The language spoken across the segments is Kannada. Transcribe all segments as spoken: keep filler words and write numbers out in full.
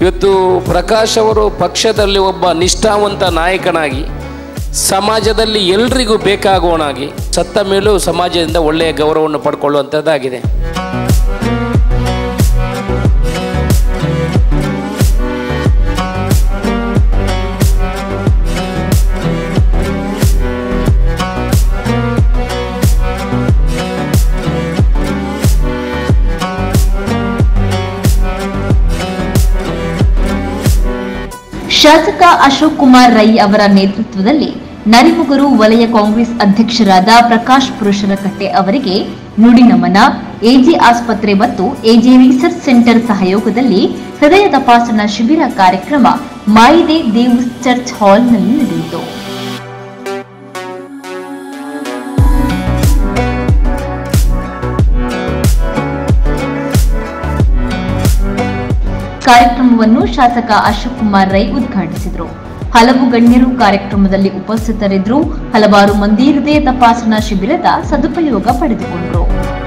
ಇವತ್ತು ಪ್ರಕಾಶ್ ಅವರು ಪಕ್ಷದಲ್ಲಿ ಒಬ್ಬ ನಿಷ್ಠಾವಂತ ನಾಯಕನಾಗಿ ಸಮಾಜದಲ್ಲಿ ಎಲ್ರಿಗೂ ಬೇಕಾಗುವನಾಗಿ ಸತ್ತ ಮೇಲೂ ಸಮಾಜದಿಂದ ಒಳ್ಳೆಯ ಗೌರವವನ್ನು ಪಡ್ಕೊಳ್ಳುವಂಥದ್ದಾಗಿದೆ. ಶಾಸಕ ಅಶೋಕ್ ಕುಮಾರ್ ರೈ ಅವರ ನೇತೃತ್ವದಲ್ಲಿ ನರಿಮುಗರು ವಲಯ ಕಾಂಗ್ರೆಸ್ ಅಧ್ಯಕ್ಷರಾದ ಪ್ರಕಾಶ್ ಪುರುಷರಕಟ್ಟೆ ಅವರಿಗೆ ನುಡಿ ನಮನ, ಎಜೆ ಆಸ್ಪತ್ರೆ ಮತ್ತು ಎಜೆ ರಿಸರ್ಚ್ ಸೆಂಟರ್ ಸಹಯೋಗದಲ್ಲಿ ಹೃದಯ ತಪಾಸಣಾ ಶಿಬಿರ ಕಾರ್ಯಕ್ರಮ ಮಾಯಿದೆ ದೇವ್ಸ್ ಚರ್ಚ್ ಹಾಲ್ನಲ್ಲಿ ನಡೆಯಿತು. ಕಾರ್ಯಕ್ರಮವನ್ನು ಶಾಸಕ ಅಶೋಕ್ ಕುಮಾರ್ ರೈ ಉದ್ಘಾಟಿಸಿದರು. ಹಲವು ಗಣ್ಯರು ಕಾರ್ಯಕ್ರಮದಲ್ಲಿ ಉಪಸ್ಥಿತರಿದ್ದರು. ಹಲವಾರು ಮಂದಿ ಹೃದಯ ತಪಾಸಣಾ ಶಿಬಿರದ ಸದುಪಯೋಗ ಪಡೆದುಕೊಂಡರು.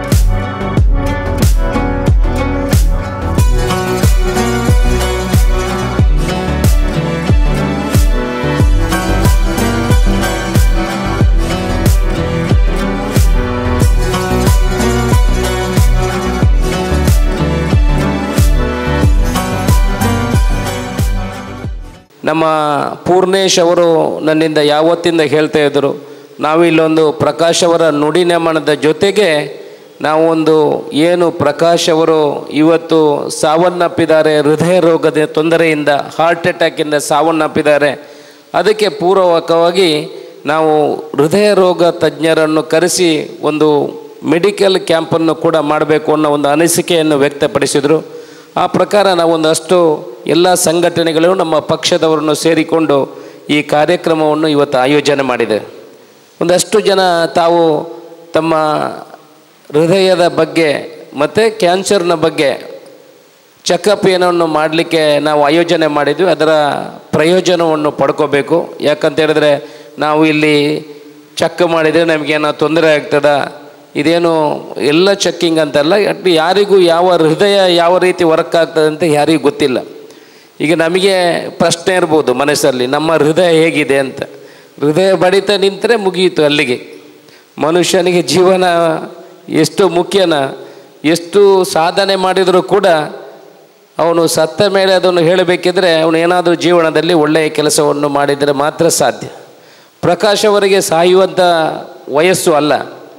ನಮ್ಮ ಪೂರ್ಣೇಶ್ ಅವರು ನನ್ನಿಂದ ಯಾವತ್ತಿಂದ ಹೇಳ್ತಾ ಇದ್ದರು, ನಾವು ಇಲ್ಲೊಂದು ಪ್ರಕಾಶ್ ಅವರ ನುಡಿ ನಮನದ ಜೊತೆಗೆ ನಾವೊಂದು ಏನು ಪ್ರಕಾಶ್ ಅವರು ಇವತ್ತು ಸಾವನ್ನಪ್ಪಿದ್ದಾರೆ, ಹೃದಯ ರೋಗದ ತೊಂದರೆಯಿಂದ, ಹಾರ್ಟ್ ಅಟ್ಯಾಕಿಂದ ಸಾವನ್ನಪ್ಪಿದ್ದಾರೆ, ಅದಕ್ಕೆ ಪೂರ್ವಕವಾಗಿ ನಾವು ಹೃದಯ ರೋಗ ತಜ್ಞರನ್ನು ಕರೆಸಿ ಒಂದು ಮೆಡಿಕಲ್ ಕ್ಯಾಂಪನ್ನು ಕೂಡ ಮಾಡಬೇಕು ಅನ್ನೋ ಒಂದು ಅನಿಸಿಕೆಯನ್ನು ವ್ಯಕ್ತಪಡಿಸಿದರು. ಆ ಪ್ರಕಾರ ನಾವೊಂದಷ್ಟು ಎಲ್ಲ ಸಂಘಟನೆಗಳು ನಮ್ಮ ಪಕ್ಷದವರನ್ನು ಸೇರಿಕೊಂಡು ಈ ಕಾರ್ಯಕ್ರಮವನ್ನು ಇವತ್ತು ಆಯೋಜನೆ ಮಾಡಿದೆ. ಒಂದಷ್ಟು ಜನ ತಾವು ತಮ್ಮ ಹೃದಯದ ಬಗ್ಗೆ ಮತ್ತು ಕ್ಯಾನ್ಸರ್ನ ಬಗ್ಗೆ ಚೆಕಪ್ ಏನನ್ನು ಮಾಡಲಿಕ್ಕೆ ನಾವು ಆಯೋಜನೆ ಮಾಡಿದ್ವಿ. ಅದರ ಪ್ರಯೋಜನವನ್ನು ಪಡ್ಕೋಬೇಕು. ಯಾಕಂತ ಹೇಳಿದ್ರೆ ನಾವು ಇಲ್ಲಿ ಚೆಕ್ ಮಾಡಿದರೆ ನಮಗೇನೋ ತೊಂದರೆ ಆಗ್ತದ, ಇದೇನು ಎಲ್ಲ ಚೆಕ್ಕಿಂಗ್ ಅಂತಲ್ಲ, ಯಾರಿಗೂ ಯಾವ ಹೃದಯ ಯಾವ ರೀತಿ ವರ್ಕ್ ಆಗ್ತದೆ ಅಂತ ಯಾರಿಗೂ ಗೊತ್ತಿಲ್ಲ. ಈಗ ನಮಗೆ ಪ್ರಶ್ನೆ ಇರ್ಬೋದು ಮನಸ್ಸಲ್ಲಿ, ನಮ್ಮ ಹೃದಯ ಹೇಗಿದೆ ಅಂತ. ಹೃದಯ ಬಡಿತ ನಿಂತರೆ ಮುಗಿಯಿತು ಅಲ್ಲಿಗೆ. ಮನುಷ್ಯನಿಗೆ ಜೀವನ ಎಷ್ಟು ಮುಖ್ಯನ, ಎಷ್ಟು ಸಾಧನೆ ಮಾಡಿದರೂ ಕೂಡ ಅವನು ಸತ್ತ ಮೇಲೆ ಅದನ್ನು ಹೇಳಬೇಕಿದ್ರೆ ಅವನು ಏನಾದರೂ ಜೀವನದಲ್ಲಿ ಒಳ್ಳೆಯ ಕೆಲಸವನ್ನು ಮಾಡಿದರೆ ಮಾತ್ರ ಸಾಧ್ಯ. ಪ್ರಕಾಶ್ ಅವರಿಗೆ ಸಾಯುವಂಥ ವಯಸ್ಸು ಅಲ್ಲ,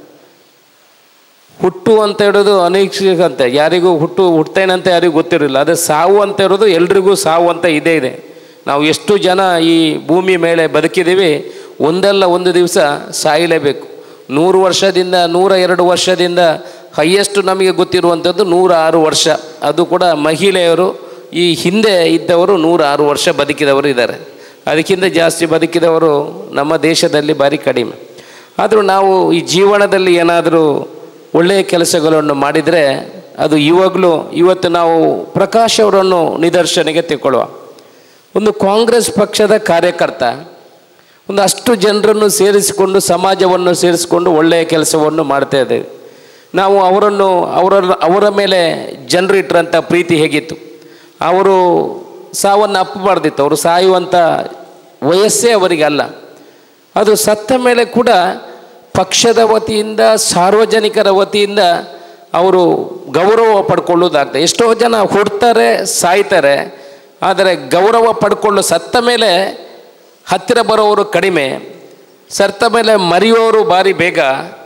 ಹುಟ್ಟು ಅಂತ ಹೇಳೋದು ಅನಿರೀಕ್ಷಿತ ಅಂತ, ಯಾರಿಗೂ ಹುಟ್ಟು ಹುಟ್ಟೇನಂತ ಯಾರಿಗೂ ಗೊತ್ತಿರಲಿಲ್ಲ. ಅದೇ ಸಾವು ಅಂತ ಇರೋದು ಎಲ್ರಿಗೂ ಸಾವು ಅಂತ ಇದೇ ಇದೆ. ನಾವು ಎಷ್ಟು ಜನ ಈ ಭೂಮಿ ಮೇಲೆ ಬದುಕಿದ್ದೀವಿ, ಒಂದಲ್ಲ ಒಂದು ದಿವಸ ಸಾಯಲೇಬೇಕು. ನೂರು ವರ್ಷದಿಂದ ನೂರ ಎರಡು ವರ್ಷದಿಂದ ಹೈಯೆಸ್ಟ್ ನಮಗೆ ಗೊತ್ತಿರುವಂಥದ್ದು ನೂರ ಆರು ವರ್ಷ. ಅದು ಕೂಡ ಮಹಿಳೆಯರು ಈ ಹಿಂದೆ ಇದ್ದವರು ನೂರ ಆರು ವರ್ಷ ಬದುಕಿದವರು ಇದ್ದಾರೆ. ಅದಕ್ಕಿಂತ ಜಾಸ್ತಿ ಬದುಕಿದವರು ನಮ್ಮ ದೇಶದಲ್ಲಿ ಭಾರಿ ಕಡಿಮೆ. ಆದರೂ ನಾವು ಈ ಜೀವನದಲ್ಲಿ ಏನಾದರೂ ಒಳ್ಳೆಯ ಕೆಲಸಗಳನ್ನು ಮಾಡಿದರೆ ಅದು ಇವಾಗಲೂ ಇವತ್ತು ನಾವು ಪ್ರಕಾಶ್ ಅವರನ್ನು ನಿದರ್ಶನಕ್ಕೆ ತೆಗೊಳ್ಳುವ. ಒಂದು ಕಾಂಗ್ರೆಸ್ ಪಕ್ಷದ ಕಾರ್ಯಕರ್ತ ಒಂದು ಅಷ್ಟು ಜನರನ್ನು ಸೇರಿಸಿಕೊಂಡು ಸಮಾಜವನ್ನು ಸೇರಿಸಿಕೊಂಡು ಒಳ್ಳೆಯ ಕೆಲಸವನ್ನು ಮಾಡ್ತಾ ಇದ್ದೇವೆ. ನಾವು ಅವರನ್ನು ಅವರ ಅವರ ಮೇಲೆ ಜನರು ಇಟ್ಟರಂಥ ಪ್ರೀತಿ ಹೇಗಿತ್ತು, ಅವರು ಸಾವನ್ನು ಅಪ್ಪಬಾರ್ದಿತ್ತು. ಅವರು ಸಾಯುವಂಥ ವಯಸ್ಸೇ ಅವರಿಗಲ್ಲ. ಅದು ಸತ್ತ ಮೇಲೆ ಕೂಡ ಪಕ್ಷದ ವತಿಯಿಂದ ಸಾರ್ವಜನಿಕರ ವತಿಯಿಂದ ಅವರು ಗೌರವ ಪಡ್ಕೊಳ್ಳೋದಾಗ್ತದೆ. ಎಷ್ಟೋ ಜನ ಹುಡ್ತಾರೆ ಸಾಯ್ತಾರೆ, ಆದರೆ ಗೌರವ ಪಡ್ಕೊಳ್ಳೋ ಸತ್ತ ಮೇಲೆ ಹತ್ತಿರ ಬರೋವರು ಕಡಿಮೆ, ಸತ್ತ ಮೇಲೆ ಮರೆಯೋರು ಭಾರಿ ಬೇಗ,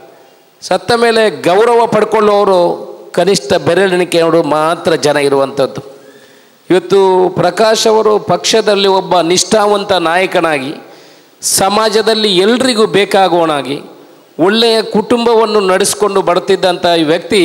ಸತ್ತ ಮೇಲೆ ಗೌರವ ಪಡ್ಕೊಳ್ಳೋರು ಕನಿಷ್ಠ ಬೆರಳೆಣಿಕೆಯವರು ಮಾತ್ರ ಜನ ಇರುವಂಥದ್ದು. ಇವತ್ತು ಪ್ರಕಾಶ್ ಅವರು ಪಕ್ಷದಲ್ಲಿ ಒಬ್ಬ ನಿಷ್ಠಾವಂತ ನಾಯಕನಾಗಿ ಸಮಾಜದಲ್ಲಿ ಎಲ್ರಿಗೂ ಬೇಕಾಗುವನಾಗಿ ಒಳ್ಳೆಯ ಕುಟುಂಬವನ್ನು ನಡೆಸಿಕೊಂಡು ಬರುತ್ತಿದ್ದಂಥ ಈ ವ್ಯಕ್ತಿ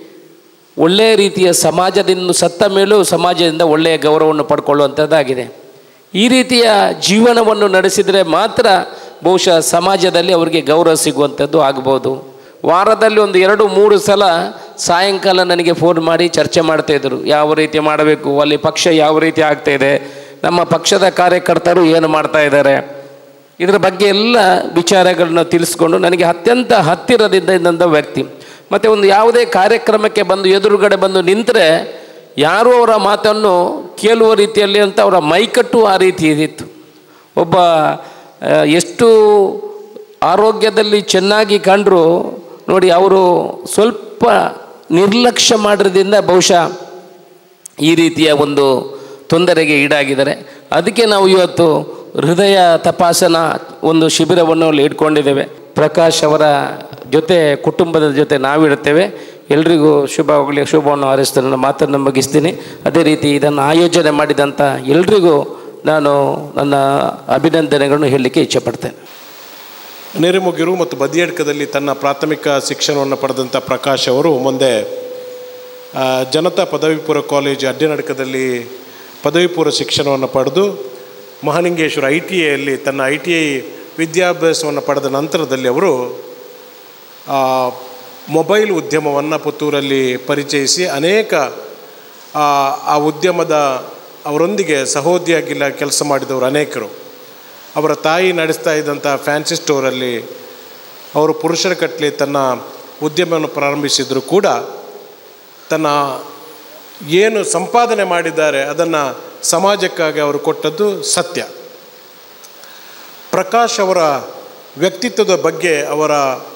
ಒಳ್ಳೆಯ ರೀತಿಯ ಸಮಾಜದಿಂದ ಸತ್ತ ಮೇಲೂ ಸಮಾಜದಿಂದ ಒಳ್ಳೆಯ ಗೌರವವನ್ನು ಪಡ್ಕೊಳ್ಳುವಂಥದ್ದಾಗಿದೆ. ಈ ರೀತಿಯ ಜೀವನವನ್ನು ನಡೆಸಿದರೆ ಮಾತ್ರ ಬಹುಶಃ ಸಮಾಜದಲ್ಲಿ ಅವರಿಗೆ ಗೌರವ ಸಿಗುವಂಥದ್ದು ಆಗ್ಬೋದು. ವಾರದಲ್ಲಿ ಒಂದು ಎರಡು ಮೂರು ಸಲ ಸಾಯಂಕಾಲ ನನಗೆ ಫೋನ್ ಮಾಡಿ ಚರ್ಚೆ ಮಾಡ್ತಾಯಿದ್ರು, ಯಾವ ರೀತಿ ಮಾಡಬೇಕು, ಅಲ್ಲಿ ಪಕ್ಷ ಯಾವ ರೀತಿ ಆಗ್ತಾಯಿದೆ, ನಮ್ಮ ಪಕ್ಷದ ಕಾರ್ಯಕರ್ತರು ಏನು ಮಾಡ್ತಾ ಇದ್ದಾರೆ, ಇದರ ಬಗ್ಗೆ ಎಲ್ಲ ವಿಚಾರಗಳನ್ನ ತಿಳಿಸ್ಕೊಂಡು ನನಗೆ ಅತ್ಯಂತ ಹತ್ತಿರದಿಂದ ಇದ್ದಂಥ ವ್ಯಕ್ತಿ. ಮತ್ತು ಒಂದು ಯಾವುದೇ ಕಾರ್ಯಕ್ರಮಕ್ಕೆ ಬಂದು ಎದುರುಗಡೆ ಬಂದು ನಿಂತರೆ ಯಾರೂ ಅವರ ಮಾತನ್ನು ಕೇಳುವ ರೀತಿಯಲ್ಲಿ ಅಂತ ಅವರ ಮೈಕಟ್ಟು ಆ ರೀತಿ ಇದ್ದಿತ್ತು. ಒಬ್ಬ ಎಷ್ಟು ಆರೋಗ್ಯದಲ್ಲಿ ಚೆನ್ನಾಗಿ ಕಂಡರೂ ನೋಡಿ, ಅವರು ಸ್ವಲ್ಪ ನಿರ್ಲಕ್ಷ್ಯ ಮಾಡೋದ್ರಿಂದ ಬಹುಶಃ ಈ ರೀತಿಯ ಒಂದು ತೊಂದರೆಗೆ ಈಡಾಗಿದ್ದಾರೆ. ಅದಕ್ಕೆ ನಾವು ಇವತ್ತು ಹೃದಯ ತಪಾಸಣಾ ಒಂದು ಶಿಬಿರವನ್ನು ಅಲ್ಲಿ ಇಟ್ಕೊಂಡಿದ್ದೇವೆ. ಪ್ರಕಾಶ್ ಅವರ ಜೊತೆ ಕುಟುಂಬದ ಜೊತೆ ನಾವಿರುತ್ತೇವೆ. ಎಲ್ರಿಗೂ ಶುಭವಾಗಲಿ, ಶುಭವನ್ನು ಹಾರೈಸ್ತಾ ನನ್ನ ಮಾತನ್ನು ಮುಗಿಸ್ತೀನಿ. ಅದೇ ರೀತಿ ಇದನ್ನು ಆಯೋಜನೆ ಮಾಡಿದಂಥ ಎಲ್ರಿಗೂ ನಾನು ನನ್ನ ಅಭಿನಂದನೆಗಳನ್ನು ಹೇಳಲಿಕ್ಕೆ ಇಚ್ಛೆಪಡ್ತೇನೆ. ನೆರೆಮುಗಿರು ಮತ್ತು ಬದಿಯಡ್ಕದಲ್ಲಿ ತನ್ನ ಪ್ರಾಥಮಿಕ ಶಿಕ್ಷಣವನ್ನು ಪಡೆದಂಥ ಪ್ರಕಾಶ್ ಅವರು ಮುಂದೆ ಜನತಾ ಪದವಿ ಪೂರ್ವ ಕಾಲೇಜು ಅಡ್ಡನಡ್ಕದಲ್ಲಿ ಪದವಿ ಪೂರ್ವ ಶಿಕ್ಷಣವನ್ನು ಪಡೆದು ಮಹಾಲಿಂಗೇಶ್ವರ ಐ ಟಿ ಐಯಲ್ಲಿ ತನ್ನ ಐ ಟಿ ಐ ವಿದ್ಯಾಭ್ಯಾಸವನ್ನು ಪಡೆದ ನಂತರದಲ್ಲಿ ಅವರು ಮೊಬೈಲ್ ಉದ್ಯಮವನ್ನು ಪುತ್ತೂರಲ್ಲಿ ಪರಿಚಯಿಸಿ ಅನೇಕ ಆ ಉದ್ಯಮದ ಅವರೊಂದಿಗೆ ಸಹೋದ್ಯೋಗಿಲ್ಲ ಕೆಲಸ ಮಾಡಿದವರು ಅನೇಕರು. ಅವರ ತಾಯಿ ನಡೆಸ್ತಾ ಇದ್ದಂಥ ಫ್ಯಾನ್ಸಿ ಸ್ಟೋರಲ್ಲಿ ಅವರು ಪುರುಷರ ಕಟ್ಲಿ ತನ್ನ ಉದ್ಯಮವನ್ನು ಪ್ರಾರಂಭಿಸಿದರೂ ಕೂಡ ತನ್ನ ಏನು ಸಂಪಾದನೆ ಮಾಡಿದ್ದಾರೆ ಅದನ್ನು ಸಮಾಜಕ್ಕಾಗಿ ಅವರು ಕೊಟ್ಟದ್ದು ಸತ್ಯ. ಪ್ರಕಾಶ್ ಅವರ ವ್ಯಕ್ತಿತ್ವದ ಬಗ್ಗೆ ಅವರ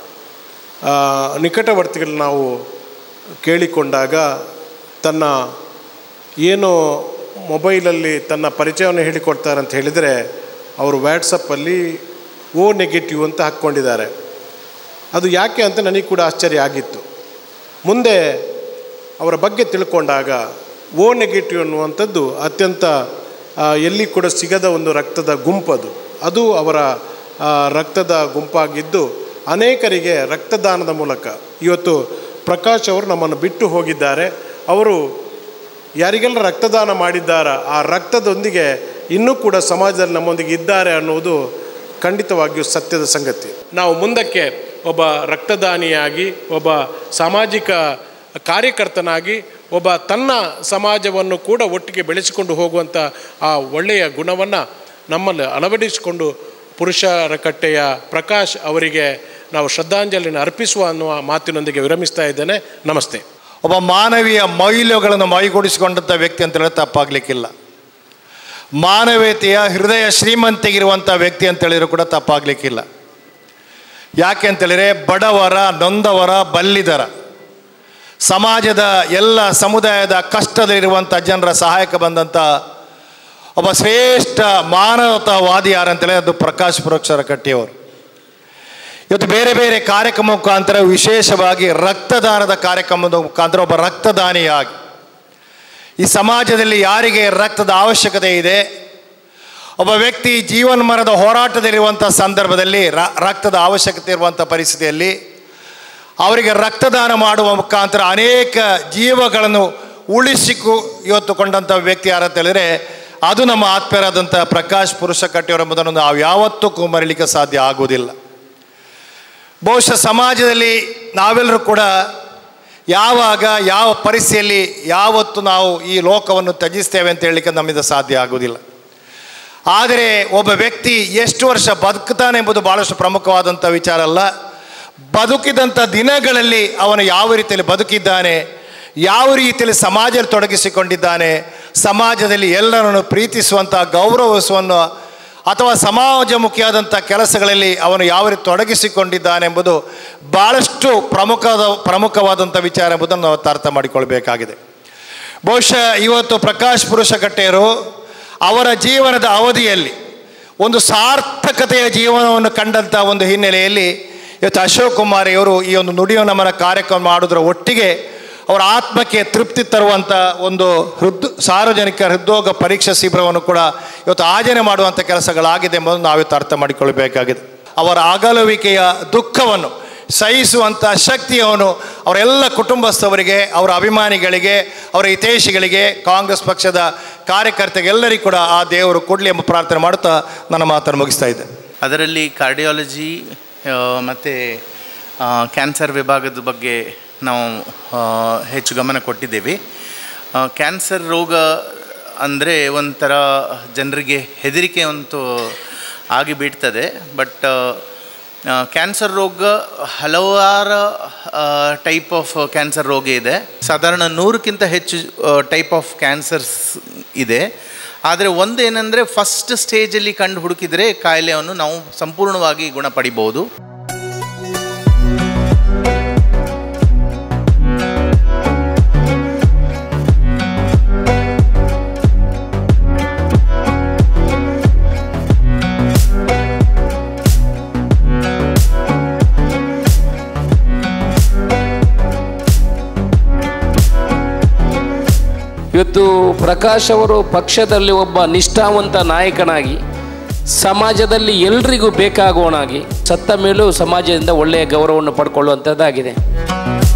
ನಿಕಟವರ್ತಿಗಳು ನಾವು ಕೇಳಿಕೊಂಡಾಗ ತನ್ನ ಏನು ಮೊಬೈಲಲ್ಲಿ ತನ್ನ ಪರಿಚಯವನ್ನು ಹೇಳಿಕೊಡ್ತಾರೆ ಅಂತ ಹೇಳಿದರೆ ಅವರು ವ್ಯಾಟ್ಸಪ್ಪಲ್ಲಿ ಓ ನೆಗೆಟಿವ್ ಅಂತ ಹಾಕ್ಕೊಂಡಿದ್ದಾರೆ. ಅದು ಯಾಕೆ ಅಂತ ನನಗೆ ಕೂಡ ಆಶ್ಚರ್ಯ ಆಗಿತ್ತು. ಮುಂದೆ ಅವರ ಬಗ್ಗೆ ತಿಳ್ಕೊಂಡಾಗ ಓ ನೆಗೆಟಿವ್ ಅನ್ನುವಂಥದ್ದು ಅತ್ಯಂತ ಎಲ್ಲಿ ಕೂಡ ಸಿಗದ ಒಂದು ರಕ್ತದ ಗುಂಪದು. ಅದು ಅವರ ರಕ್ತದ ಗುಂಪಾಗಿದ್ದು ಅನೇಕರಿಗೆ ರಕ್ತದಾನದ ಮೂಲಕ ಇವತ್ತು ಪ್ರಕಾಶ್ ಅವರು ನಮ್ಮನ್ನು ಬಿಟ್ಟು ಹೋಗಿದ್ದಾರೆ. ಅವರು ಯಾರಿಗೆಲ್ಲ ರಕ್ತದಾನ ಮಾಡಿದ್ದಾರ ಆ ರಕ್ತದೊಂದಿಗೆ ಇನ್ನೂ ಕೂಡ ಸಮಾಜದಲ್ಲಿ ನಮ್ಮೊಂದಿಗೆ ಇದ್ದಾರೆ ಅನ್ನುವುದು ಖಂಡಿತವಾಗಿಯೂ ಸತ್ಯದ ಸಂಗತಿ. ನಾವು ಮುಂದಕ್ಕೆ ಒಬ್ಬ ರಕ್ತದಾನಿಯಾಗಿ, ಒಬ್ಬ ಸಾಮಾಜಿಕ ಕಾರ್ಯಕರ್ತನಾಗಿ, ಒಬ್ಬ ತನ್ನ ಸಮಾಜವನ್ನು ಕೂಡ ಒಟ್ಟಿಗೆ ಬೆಳೆಸಿಕೊಂಡು ಹೋಗುವಂಥ ಆ ಒಳ್ಳೆಯ ಗುಣವನ್ನು ನಮ್ಮಲ್ಲಿ ಅಳವಡಿಸಿಕೊಂಡು ಪುರುಷರ ಕಟ್ಟೆಯ ಪ್ರಕಾಶ್ ಅವರಿಗೆ ನಾವು ಶ್ರದ್ಧಾಂಜಲಿಯನ್ನು ಅರ್ಪಿಸುವ ಅನ್ನುವ ಮಾತಿನೊಂದಿಗೆ ವಿರಮಿಸ್ತಾ ಇದ್ದೇನೆ. ನಮಸ್ತೆ. ಒಬ್ಬ ಮಾನವೀಯ ಮೌಲ್ಯಗಳನ್ನು ಮೈಗೂಡಿಸಿಕೊಂಡಂಥ ವ್ಯಕ್ತಿ ಅಂತ ಹೇಳಿ ತಪ್ಪಾಗಲಿಕ್ಕಿಲ್ಲ. ಮಾನವೀಯತೆಯ ಹೃದಯ ಶ್ರೀಮಂತಿಗಿರುವಂಥ ವ್ಯಕ್ತಿ ಅಂತೇಳಿದ್ರು ಕೂಡ ತಪ್ಪಾಗಲಿಕ್ಕಿಲ್ಲ. ಯಾಕೆ ಅಂತೇಳಿದರೆ ಬಡವರ, ನೊಂದವರ, ಬಲ್ಲಿದರ, ಸಮಾಜದ ಎಲ್ಲ ಸಮುದಾಯದ ಕಷ್ಟದಲ್ಲಿರುವಂಥ ಜನರ ಸಹಾಯಕ್ಕೆ ಬಂದಂಥ ಒಬ್ಬ ಶ್ರೇಷ್ಠ ಮಾನವತಾವಾದಿ ಯಾರಂತೇಳಿ ಅದು ಪ್ರಕಾಶ್ ಪುರುಷರ ಕಟ್ಟಿಯವರು. ಇವತ್ತು ಬೇರೆ ಬೇರೆ ಕಾರ್ಯಕ್ರಮ ಮುಖಾಂತರ, ವಿಶೇಷವಾಗಿ ರಕ್ತದಾನದ ಕಾರ್ಯಕ್ರಮದ ಮುಖಾಂತರ ಒಬ್ಬ ರಕ್ತದಾನಿಯಾಗಿ ಈ ಸಮಾಜದಲ್ಲಿ ಯಾರಿಗೆ ರಕ್ತದ ಅವಶ್ಯಕತೆ ಇದೆ, ಒಬ್ಬ ವ್ಯಕ್ತಿ ಜೀವನ್ಮರಣದ ಹೋರಾಟದಲ್ಲಿರುವಂಥ ಸಂದರ್ಭದಲ್ಲಿ ರ ರಕ್ತದ ಅವಶ್ಯಕತೆ ಇರುವಂಥ ಪರಿಸ್ಥಿತಿಯಲ್ಲಿ ಅವರಿಗೆ ರಕ್ತದಾನ ಮಾಡುವ ಮುಖಾಂತರ ಅನೇಕ ಜೀವಗಳನ್ನು ಉಳಿಸಿಕು ಇವತ್ತು ಕೊಂಡಂಥ ವ್ಯಕ್ತಿ ಯಾರಂತ ಹೇಳಿದರೆ ಅದು ನಮ್ಮ ಆತ್ಮೀಯರಾದಂಥ ಪ್ರಕಾಶ್ ಪುರುಷ ಕಟ್ಟಿಯವರ ಎಂಬುದನ್ನು ನಾವು ಯಾವತ್ತೂ ಮರೀಲಿಕ್ಕೆ ಸಾಧ್ಯ ಆಗುವುದಿಲ್ಲ. ಬಹುಶಃ ಸಮಾಜದಲ್ಲಿ ನಾವೆಲ್ಲರೂ ಕೂಡ ಯಾವಾಗ ಯಾವ ಪರಿಸ್ಥಿತಿಯಲ್ಲಿ ಯಾವತ್ತು ನಾವು ಈ ಲೋಕವನ್ನು ತ್ಯಜಿಸ್ತೇವೆ ಅಂತ ಹೇಳಲಿಕ್ಕೆ ನಮ್ಮಿಂದ ಸಾಧ್ಯ ಆಗುವುದಿಲ್ಲ. ಆದರೆ ಒಬ್ಬ ವ್ಯಕ್ತಿ ಎಷ್ಟು ವರ್ಷ ಬದುಕ್ತಾನೆ ಎಂಬುದು ಭಾಳಷ್ಟು ಪ್ರಮುಖವಾದಂಥ ವಿಚಾರ ಅಲ್ಲ. ಬದುಕಿದಂಥ ದಿನಗಳಲ್ಲಿ ಅವನು ಯಾವ ರೀತಿಯಲ್ಲಿ ಬದುಕಿದ್ದಾನೆ, ಯಾವ ರೀತಿಯಲ್ಲಿ ಸಮಾಜದಲ್ಲಿ ತೊಡಗಿಸಿಕೊಂಡಿದ್ದಾನೆ, ಸಮಾಜದಲ್ಲಿ ಎಲ್ಲರನ್ನು ಪ್ರೀತಿಸುವಂಥ, ಗೌರವಿಸುವ ಅಥವಾ ಸಮಾಜಮುಖಿಯಾದಂಥ ಕೆಲಸಗಳಲ್ಲಿ ಅವನು ಯಾವ ರೀತಿ ತೊಡಗಿಸಿಕೊಂಡಿದ್ದಾನೆ ಎಂಬುದು ಭಾಳಷ್ಟು ಪ್ರಮುಖದ ಪ್ರಮುಖವಾದಂಥ ವಿಚಾರ ಎಂಬುದನ್ನು ನಾವು ಅರ್ಥ ಮಾಡಿಕೊಳ್ಬೇಕಾಗಿದೆ. ಬಹುಶಃ ಇವತ್ತು ಪ್ರಕಾಶ್ ಪುರುಷ ಕಟ್ಟೆಯರು ಅವರ ಜೀವನದ ಅವಧಿಯಲ್ಲಿ ಒಂದು ಸಾರ್ಥಕತೆಯ ಜೀವನವನ್ನು ಕಂಡಂಥ ಒಂದು ಹಿನ್ನೆಲೆಯಲ್ಲಿ ಇವತ್ತು ಅಶೋಕ್ ಕುಮಾರ್ ಇವರು ಈ ಒಂದು ನುಡಿಯೋ ನಮನ ಕಾರ್ಯಕ್ರಮ ಮಾಡೋದ್ರ ಒಟ್ಟಿಗೆ ಅವರ ಆತ್ಮಕ್ಕೆ ತೃಪ್ತಿ ತರುವಂಥ ಒಂದು ಹೃದ್ ಸಾರ್ವಜನಿಕ ಹೃದ್ರೋಗ ಪರೀಕ್ಷಾ ಶಿಬಿರವನ್ನು ಕೂಡ ಇವತ್ತು ಆಯೋಜನೆ ಮಾಡುವಂಥ ಕೆಲಸಗಳಾಗಿದೆ ಎಂಬುದನ್ನು ನಾವಿವತ್ತು ಅರ್ಥ ಮಾಡಿಕೊಳ್ಳಬೇಕಾಗಿದೆ. ಅವರ ಅಗಲುವಿಕೆಯ ದುಃಖವನ್ನು ಸಹಿಸುವಂಥ ಶಕ್ತಿಯನ್ನು ಅವರೆಲ್ಲ ಕುಟುಂಬಸ್ಥವರಿಗೆ, ಅವರ ಅಭಿಮಾನಿಗಳಿಗೆ, ಅವರ ಹಿತೈಷಿಗಳಿಗೆ, ಕಾಂಗ್ರೆಸ್ ಪಕ್ಷದ ಕಾರ್ಯಕರ್ತರಿಗೆಲ್ಲರಿಗೂ ಕೂಡ ಆ ದೇವರು ಕೊಡಲಿ ಎಂಬ ಪ್ರಾರ್ಥನೆ ಮಾಡುತ್ತಾ ನನ್ನ ಮಾತನ್ನು ಮುಗಿಸ್ತಾ ಇದ್ದೆ. ಅದರಲ್ಲಿ ಕಾರ್ಡಿಯಾಲಜಿ ಮತ್ತು ಕ್ಯಾನ್ಸರ್ ವಿಭಾಗದ ಬಗ್ಗೆ ನಾವು ಹೆಚ್ಚು ಗಮನ ಕೊಟ್ಟಿದ್ದೇವೆ. ಕ್ಯಾನ್ಸರ್ ರೋಗ ಅಂದರೆ ಒಂಥರ ಜನರಿಗೆ ಹೆದರಿಕೆ ಅಂತೂ ಆಗಿಬಿಡ್ತದೆ. ಬಟ್ ಕ್ಯಾನ್ಸರ್ ರೋಗ ಹಲವಾರು ಟೈಪ್ ಆಫ್ ಕ್ಯಾನ್ಸರ್ ರೋಗ ಇದೆ. ಸಾಧಾರಣ ನೂರಕ್ಕಿಂತ ಹೆಚ್ಚು ಟೈಪ್ ಆಫ್ ಕ್ಯಾನ್ಸರ್ಸ್ ಇದೆ. ಆದರೆ ಒಂದು ಏನಂದರೆ ಫಸ್ಟ್ ಸ್ಟೇಜಲ್ಲಿ ಕಂಡು ಹುಡುಕಿದರೆ ಕಾಯಿಲೆಯನ್ನು ನಾವು ಸಂಪೂರ್ಣವಾಗಿ ಗುಣಪಡಿಬಹುದು. ಇವತ್ತು ಪ್ರಕಾಶ್ ಅವರು ಪಕ್ಷದಲ್ಲಿ ಒಬ್ಬ ನಿಷ್ಠಾವಂತ ನಾಯಕನಾಗಿ ಸಮಾಜದಲ್ಲಿ ಎಲ್ರಿಗೂ ಬೇಕಾಗುವನಾಗಿ ಸತ್ತ ಮೇಲೂ ಸಮಾಜದಿಂದ ಒಳ್ಳೆಯ ಗೌರವವನ್ನು ಪಡ್ಕೊಳ್ಳುವಂಥದ್ದಾಗಿದೆ.